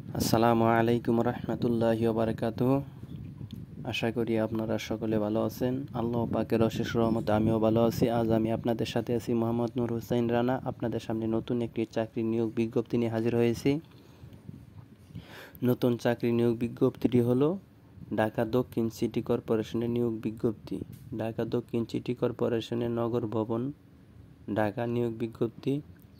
আসসালামু আলাইকুম রহমতুল্লাহি ওয়া বারাকাতুহু। আশা করি আপনারা সকলে ভালো আছেন। আল্লাহ পাকের অশেষ রহমতে আমিও ভালো আছি। আজ আমি আপনাদের সাথে আছি মোহাম্মদ নূর হোসেন রানা। আপনাদের সামনে নতুন একটি চাকরি নিয়োগ বিজ্ঞপ্তি নিয়ে হাজির হয়েছি। নতুন চাকরি নিয়োগ বিজ্ঞপ্তিটি হলো ঢাকা দক্ষিণ সিটি কর্পোরেশনের নিয়োগ বিজ্ঞপ্তি। ঢাকা দক্ষিণ সিটি কর্পোরেশনের নগর ভবন ঢাকা নিয়োগ বিজ্ঞপ্তি।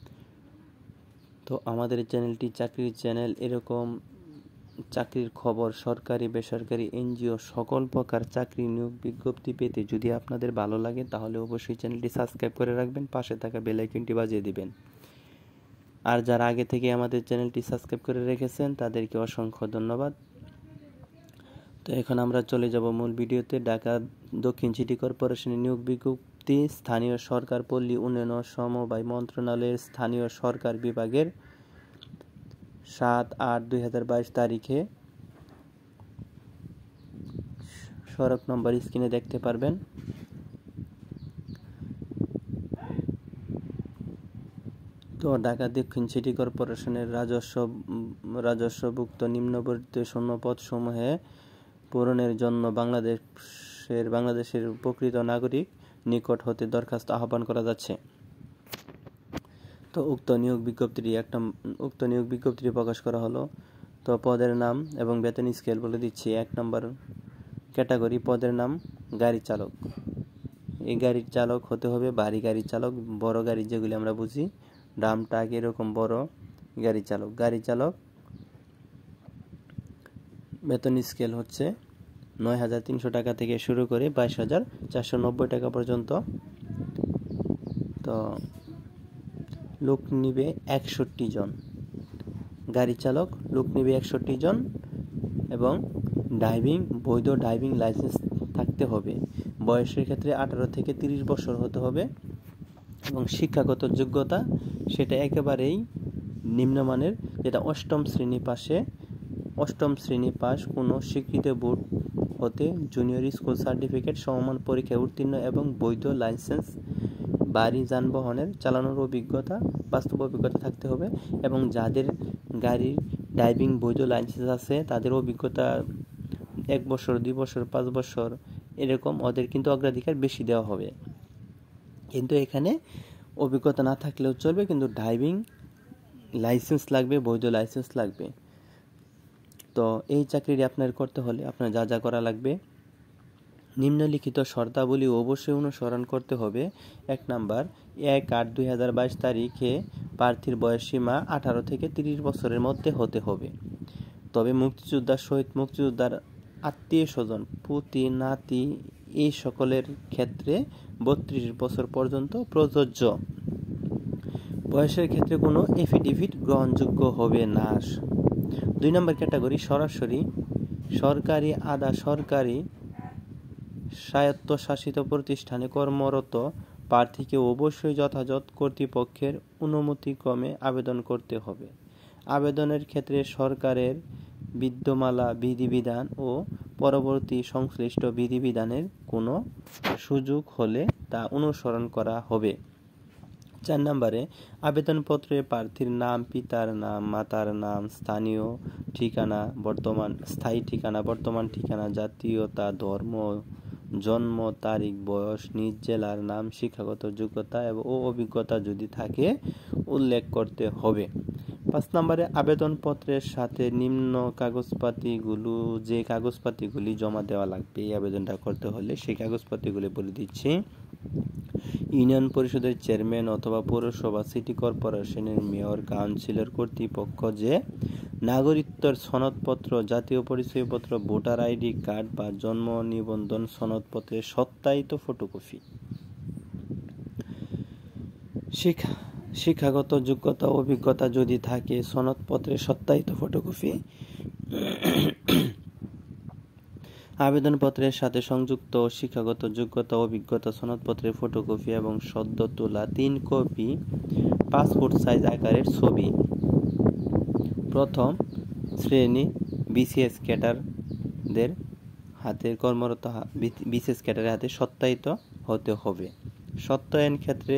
তো আমাদের চ্যানেলটি চাকরির চ্যানেল। এরকম চাকরির খবর, সরকারি বেসরকারি এনজিও সকল প্রকার চাকরি নিয়োগ বিজ্ঞপ্তি পেতে যদি আপনাদের ভালো লাগে তাহলে অবশ্যই চ্যানেলটি সাবস্ক্রাইব করে রাখবেন, পাশে থাকা বেল আইকনটি বাজিয়ে দিবেন। আর যারা আগে থেকে আমাদের চ্যানেলটি সাবস্ক্রাইব করে রেখেছেন তাদেরকে অসংখ্য ধন্যবাদ। তো এখন আমরা চলে যাব মূল ভিডিওতে। ঢাকা দক্ষিণ সিটি কর্পোরেশনের নিয়োগ বিজ্ঞপ্তি। স্থানীয় সরকার পল্লী উন্নয়ন সমবায় মন্ত্রণালয়ের স্থানীয় সরকার বিভাগের 7/8/2022 তারিখে সড়ক নম্বর স্ক্রিনে দেখতে পারবেন। তো ঢাকা দক্ষিণ সিটি কর্পোরেশনের রাজস্বভুক্ত নিম্নবর্ণিত শূন্যপদ সমূহে পূরণের জন্য বাংলাদেশের প্রকৃত নাগরিক নিকট হতে দরখাস্ত আহ্বান করা যাচ্ছে। তো উক্ত নিয়োগ বিজ্ঞপ্তিটি প্রকাশ করা হলো। তো পদের নাম এবং বেতন স্কেল বলে দিচ্ছি। 1 নম্বর ক্যাটাগরি পদের নাম গাড়ি চালক। এই গাড়ির চালক হতে হবে ভারী গাড়ি চালক, বড় গাড়ি যেগুলি আমরা বুঝি, ডাম ট্রাক, এরকম বড় গাড়ি চালক। বেতন স্কেল হচ্ছে 9,300 টাকা থেকে শুরু করে 22,490 টাকা পর্যন্ত। তো লোক নিবে 61 জন। গাড়ি চালক লোক নিবে 61 জন এবং বৈধ ড্রাইভিং লাইসেন্স থাকতে হবে। বয়সের ক্ষেত্রে 18 থেকে 30 বছর হতে হবে এবং শিক্ষাগত যোগ্যতা সেটা একেবারেই নিম্নমানের, যেটা অষ্টম শ্রেণী পাস কোনো স্বীকৃত বোর্ড হতে জুনিয়র স্কুল সার্টিফিকেট সমমান পরীক্ষায় উত্তীর্ণ এবং বৈধ লাইসেন্স ভারী যানবাহনের চালানোর বাস্তব অভিজ্ঞতা থাকতে হবে। এবং যাদের গাড়ির ড্রাইভিং বৈধ লাইসেন্স আছে তাদের অভিজ্ঞতা 1 বছর, 2 বছর, 5 বছর এরকম, ওদের কিন্তু অগ্রাধিকার বেশি দেওয়া হবে। কিন্তু এখানে অভিজ্ঞতা না থাকলেও চলবে, কিন্তু ড্রাইভিং লাইসেন্স লাগবে, বৈধ লাইসেন্স লাগবে। তো এই চাকরিটি আপনার করতে হলে আপনার যা করা লাগবে, নিম্নলিখিত শর্তাবলী অবশ্যই অনুসরণ করতে হবে। 1 নাম্বার 1/8/2022 তারিখে প্রার্থীর বয়সসীমা 18 থেকে 30 বছরের মধ্যে হতে হবে। তবে মুক্তিযোদ্ধার সহিত মুক্তিযোদ্ধার আত্মীয় স্বজন, পুতি, নাতি এই সকলের ক্ষেত্রে 32 বছর পর্যন্ত প্রযোজ্য। বয়সের ক্ষেত্রে কোনো এফিডেভিট গ্রহণযোগ্য হবে না। 2 নম্বর ক্যাটাগরি সরাসরি সরকারি আধা সরকারি স্বায়ত্তশাসিত প্রতিষ্ঠানে কর্মরত প্রার্থীকে অবশ্যই যথাযথ কর্তৃপক্ষের অনুমতিক্রমে আবেদন করতে হবে। আবেদনের ক্ষেত্রে সরকারের বিদ্যমালা বিধিবিধান ও পরবর্তী সংশ্লিষ্ট বিধিবিধানের কোনো সুযোগ হলে তা অনুসরণ করা হবে। 4 নম্বরে আবেদনপত্রে প্রার্থীর নাম, পিতার নাম, মাতার নাম, স্থায়ী ঠিকানা, বর্তমান ঠিকানা, জাতীয়তা, ধর্ম, জন্ম তারিখ, বয়স, নিজ জেলার নাম, শিক্ষাগত যোগ্যতা ও অভিজ্ঞতা যদি থাকে উল্লেখ করতে হবে। 5 নম্বরে আবেদনপত্রের সাথে নিম্ন যে কাগজপাতিগুলি জমা দেওয়া লাগবে এই আবেদনটা করতে হলে, সেই কাগজপাতিগুলি বলে দিচ্ছি। ইউনিয়ন পরিষদের চেয়ারম্যান অথবা পৌরসভা, সিটি কর্পোরেশনের মেয়র, কাউন্সিলর কর্তৃপক্ষ যে নাগরিকত্বের সনদপত্র, জাতীয় পরিচয়পত্র, ভোটার আইডি কার্ড বা জন্ম নিবন্ধন সনদপত্রের সত্যায়িত ফটোকপি, শিক্ষাগত যোগ্যতা অভিজ্ঞতা যদি থাকে সনদপত্রের সত্যায়িত ফটোকপি, আবেদনপত্রের সাথে সংযুক্ত শিক্ষাগত যোগ্যতা অভিজ্ঞতা সনদপত্রের ফটোকপি এবং সদ্য তোলা 3 কপি পাসপোর্ট সাইজ আকারের ছবি। প্রথম শ্রেণী বিসিএস ক্যাডারদের হাতে বিসিএস ক্যাডারের হাতে সত্যায়িত হতে হবে। সত্যায়ন ক্ষেত্রে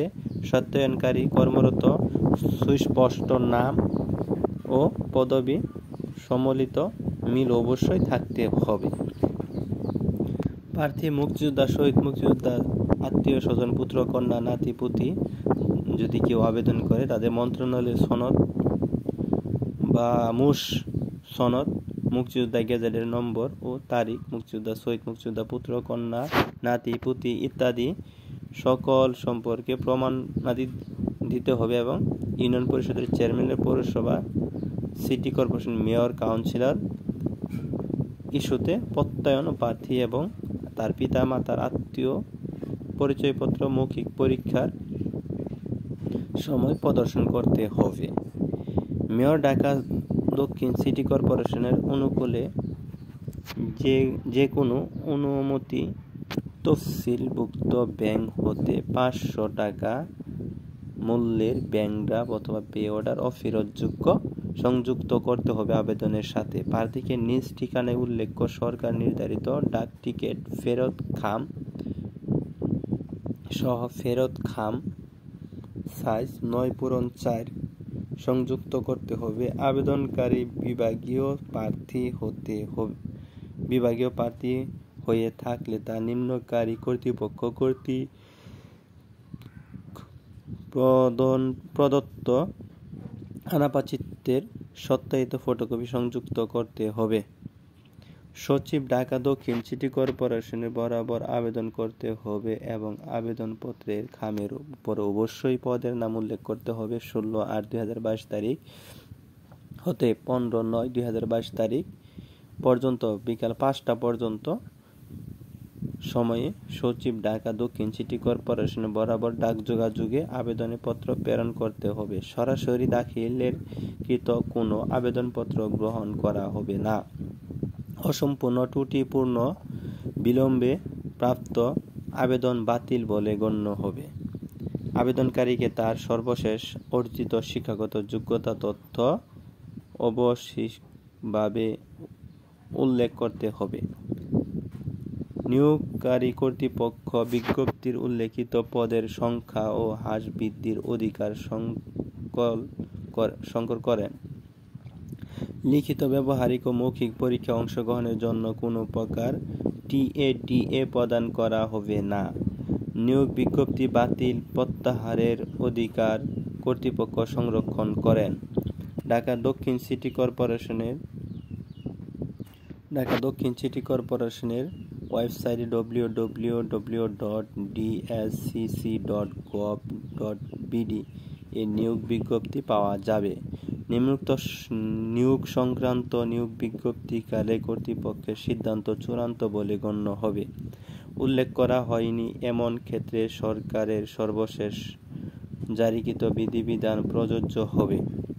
সত্যায়নকারী কর্মরত সুস্পষ্ট নাম ও পদবি সম্মিলিত মিল অবশ্যই থাকতে হবে। প্রার্থী মুক্তিযোদ্ধা, শহীদ মুক্তিযোদ্ধা, আত্মীয় স্বজন, পুত্র কন্যা, নাতি পুতি যদি কেউ আবেদন করে তাদের মন্ত্রণালয়ের সনদ বা মুস সনদ, মুক্তিযোদ্ধা গেজেটের নম্বর ও তারিখ, মুক্তিযোদ্ধা, শহীদ মুক্তিযোদ্ধা, পুত্র কন্যা, নাতি পুতি ইত্যাদি সকল সম্পর্কে প্রমাণাদি দিতে হবে এবং ইউনিয়ন পরিষদের চেয়ারম্যানের, পৌরসভা, সিটি কর্পোরেশন, মেয়র, কাউন্সিলর ইস্যুতে প্রত্যয়ন প্রার্থী এবং তার পিতা মাতার আত্মীয় পরিচয়পত্র মৌখিক পরীক্ষার সময় প্রদর্শন করতে হবে। মেয়র ঢাকা দক্ষিণ সিটি কর্পোরেশনের অনুকূলে যে কোনো অনুমতি তফসিলভুক্ত ব্যাংক হতে 500 টাকা মূল্যের ব্যাংক ড্রাফট অথবা পে অর্ডার অফেরতযোগ্য সংযুক্ত করতে হবে আবেদনের সাথে। প্রার্থীকে নিজ ঠিকানায় উল্লেখ্য সরকার নির্ধারিত ডাক টিকিট ফেরত খাম সহ ফেরত খাম সাইজ 9x4 সংযুক্ত করতে হবে। আবেদনকারী বিভাগীয় প্রার্থী হয়ে থাকলে তা নিম্নকারী কর্তৃপক্ষ কর্তৃক প্রদত্ত আনাপাচিত্রের সত্যায়িত ফটোকপি সংযুক্ত করতে হবে। সচিব ঢাকা দক্ষিণ সিটি কর্পোরেশনের বরাবর আবেদন করতে হবে এবং আবেদনপত্রের খামের উপর অবশ্যই পদের নাম উল্লেখ করতে হবে। 16/8/2022 তারিখ হতে 15/9/2022 তারিখ পর্যন্ত বিকাল 5টা পর্যন্ত সময়ে সচিব ঢাকা দক্ষিণ সিটি কর্পোরেশন বরাবর ডাক যোগাযোগে আবেদনের পত্র প্রেরণ করতে হবে। সরাসরি দাখিলের কৃত কোনো আবেদনপত্র গ্রহণ করা হবে না। অসম্পূর্ণ, ত্রুটিপূর্ণ, বিলম্বে প্রাপ্ত আবেদন বাতিল বলে গণ্য হবে। আবেদনকারীকে তার সর্বশেষ অর্জিত শিক্ষাগত যোগ্যতা তথ্য অবশ্যভাবে উল্লেখ করতে হবে। নিয়োগকারী কর্তৃপক্ষ বিজ্ঞপ্তির উল্লেখিত পদের সংখ্যা ও হ্রাস বৃদ্ধির অধিকার সংকর করেন। লিখিত, ব্যবহারিক ও মৌখিক পরীক্ষায় অংশগ্রহণের জন্য কোনো প্রকার টিএডিএ প্রদান করা হবে না। নিয়োগ বিজ্ঞপ্তি বাতিল প্রত্যাহারের অধিকার কর্তৃপক্ষ সংরক্ষণ করেন। ঢাকা দক্ষিণ সিটি কর্পোরেশনের ওয়েবসাইটে www.dscc.govt.bd এ নিয়োগ বিজ্ঞপ্তি পাওয়া যাবে। নিম্নোক্ত নিয়োগ সংক্রান্ত নিয়োগ বিজ্ঞপ্তিকালে কর্তৃপক্ষের সিদ্ধান্ত চূড়ান্ত বলে গণ্য হবে। উল্লেখ করা হয়নি এমন ক্ষেত্রে সরকারের সর্বশেষ জারিকৃত বিধিবিধান প্রযোজ্য হবে।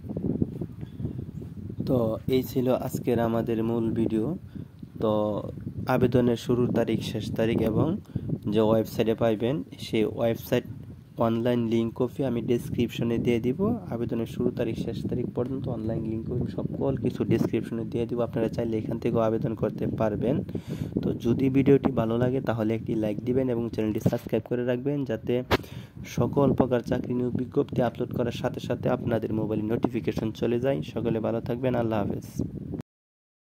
তো এই ছিল আজকের আমাদের মূল ভিডিও। তো আবেদনের শুরুর তারিখ, শেষ তারিখ এবং যে ওয়েবসাইটে পাইবেন সেই ওয়েবসাইট অনলাইন লিঙ্ক কপি আমি ডেসক্রিপশনে দিয়ে দিব। আবেদনের শুরু তারিখ, শেষ তারিখ পর্যন্ত অনলাইন লিঙ্ক কপি সকল কিছু ডেসক্রিপশনে দিয়ে দিব। আপনারা চাইলে এখান থেকেও আবেদন করতে পারবেন। তো যদি ভিডিওটি ভালো লাগে তাহলে একটি লাইক দিবেন এবং চ্যানেলটি সাবস্ক্রাইব করে রাখবেন যাতে সকল প্রকার চাকরি নিয়োগ বিজ্ঞপ্তি আপলোড করার সাথে সাথে আপনাদের মোবাইলে নোটিফিকেশন চলে যায়। সকলে ভালো থাকবেন। আল্লাহ হাফেজ।